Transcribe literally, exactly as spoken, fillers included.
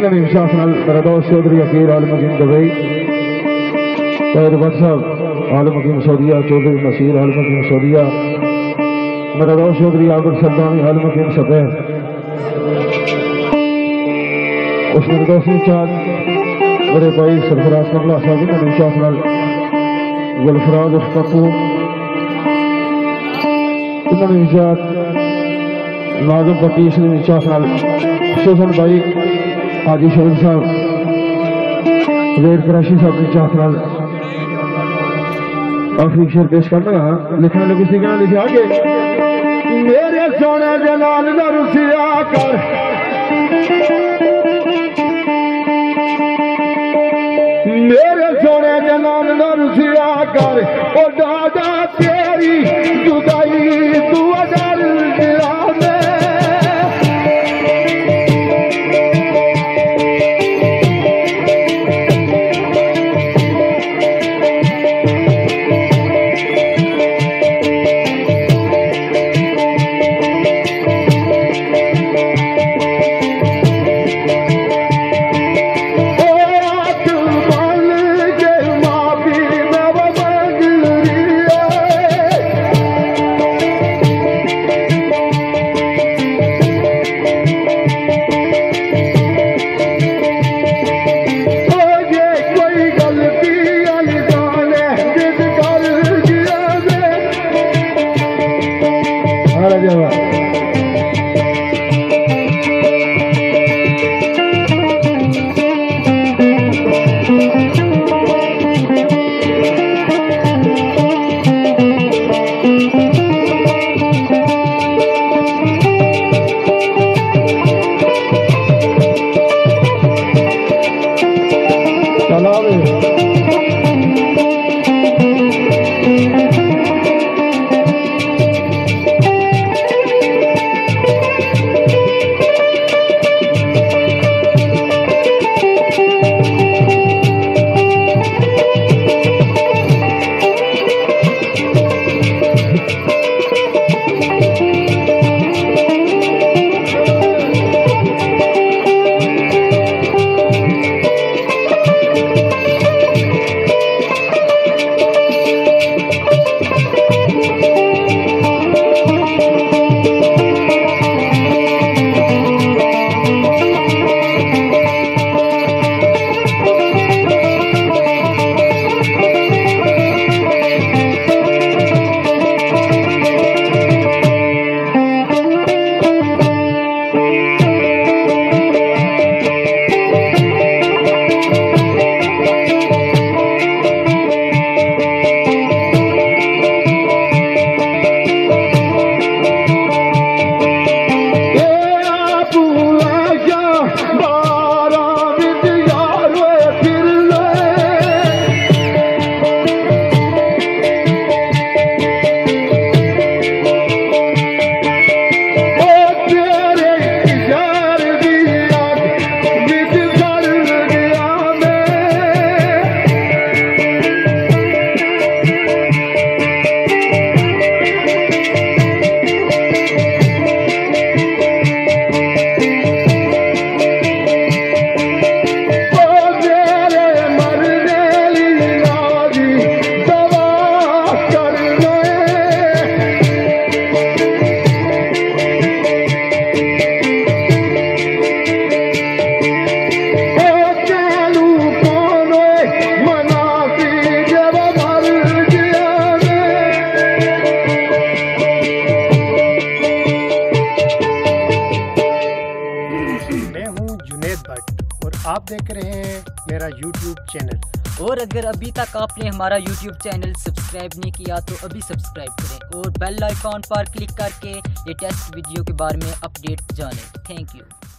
इन्होंने विश्वास नाल मेरा दोस्त चौधरी अकीर आलम हकीम दुबई तैयद भट्ट साहब आलम हकीम सऊदिया चौधरी नसीर आलम हकीम सऊदिया मेरा दोस्त चौधरी आबिद सद्दामी आलम हकीम सफेद उस मेरे दोस्त चार मेरे भाई सरफराज कमला साहब इन्होंने विश्वास नाल गुलफराज कपूर इन्होंने विचार नाजम पट्टी इसने विश्वास नाल सुसन भाई हाजी शरीफ साहब वेद कराशी साहब ने चाह नाल आखिरी शेर पेश करना लिखने लगे सी कहना लिखे आगे मेरे सोने जनाल न रुसिया कर मेरे सोने जनाल न रुसिया कर ओ दादा तेरी जुदाई तू अदर दिला में आप देख रहे हैं मेरा यूट्यूब चैनल। और अगर अभी तक आपने हमारा यूट्यूब चैनल सब्सक्राइब नहीं किया तो अभी सब्सक्राइब करें और बेल आइकॉन पर क्लिक करके लेटेस्ट वीडियो के बारे में अपडेट जानें। Thank you.